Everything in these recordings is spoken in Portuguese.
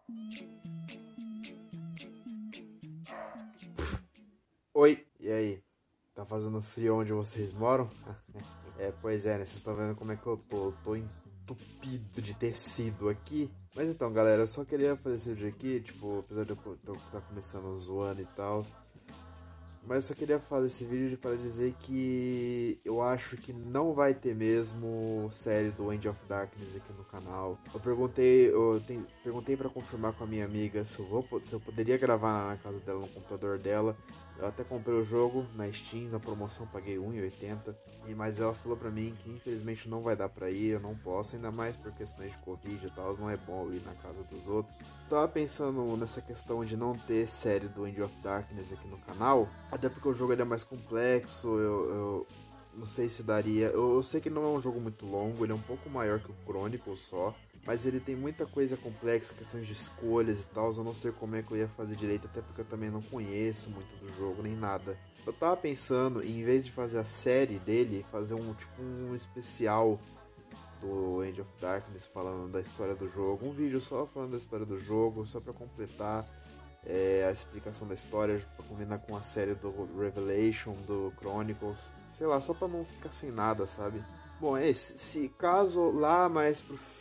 Oi, e aí? Tá fazendo frio onde vocês moram? Pois é, né? Vocês estão vendo como é que eu tô. Eu tô entupido de tecido aqui. Mas então, galera, eu só queria fazer esse vídeo aqui, tipo, apesar de eu estar começando zoando e tal. Mas eu só queria fazer esse vídeo para dizer que eu acho que não vai ter mesmo série do End of Darkness aqui no canal. Perguntei para confirmar com a minha amiga se eu poderia gravar na casa dela, no computador dela. Eu até comprei o jogo na Steam, na promoção paguei R$1,80. Mas ela falou pra mim que infelizmente não vai dar pra ir, eu não posso, ainda mais por questões de Covid e tal, não é bom ir na casa dos outros. Tava pensando nessa questão de não ter série do End of Darkness aqui no canal, até porque o jogo ele é mais complexo, eu não sei se daria. Eu sei que não é um jogo muito longo, ele é um pouco maior que o Chronicles só. Mas ele tem muita coisa complexa, questões de escolhas e tal. Eu não sei como é que eu ia fazer direito, até porque eu também não conheço muito do jogo, nem nada. Eu tava pensando, em vez de fazer a série dele, fazer um especial do End of Darkness falando da história do jogo. Um vídeo só falando da história do jogo, só pra completar a explicação da história, pra combinar com a série do Revelation, do Chronicles. Sei lá, só pra não ficar sem nada, sabe? Bom, se caso lá mais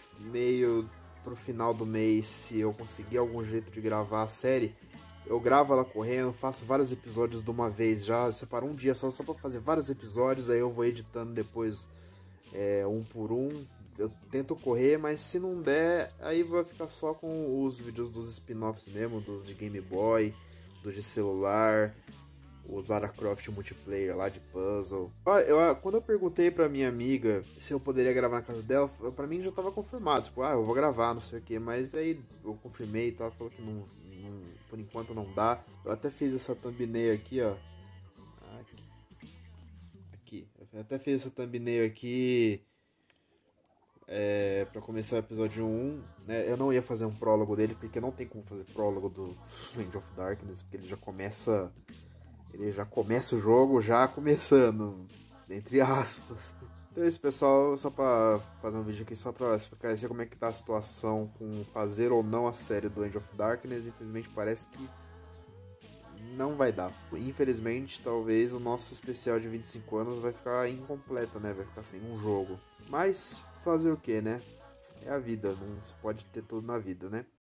pro final do mês, se eu conseguir algum jeito de gravar a série, eu gravo ela correndo, faço vários episódios de uma vez já, separo um dia só pra fazer vários episódios, aí eu vou editando depois um por um. Eu tento correr, mas se não der, aí vai ficar só com os vídeos dos spin-offs mesmo, dos de Game Boy, dos de celular, os Lara Croft multiplayer lá de puzzle. Quando eu perguntei pra minha amiga se eu poderia gravar na casa dela, pra mim já tava confirmado, tipo, eu vou gravar, não sei o que, mas aí eu confirmei e tal, falou que por enquanto não dá. Eu até fiz essa thumbnail aqui, ó. Aqui. Eu até fiz essa thumbnail aqui pra começar o episódio 1, né? Eu não ia fazer um prólogo dele, porque não tem como fazer prólogo do End of Darkness, porque ele já começa o jogo já começando, entre aspas. Então é isso, pessoal, só pra fazer um vídeo aqui só pra esclarecer como é que tá a situação com fazer ou não a série do End of Darkness. Infelizmente parece que não vai dar. Infelizmente, talvez o nosso especial de 25 anos vai ficar incompleto, né? Vai ficar sem um jogo. Mas fazer o que, né? É a vida, não se pode ter tudo na vida, né?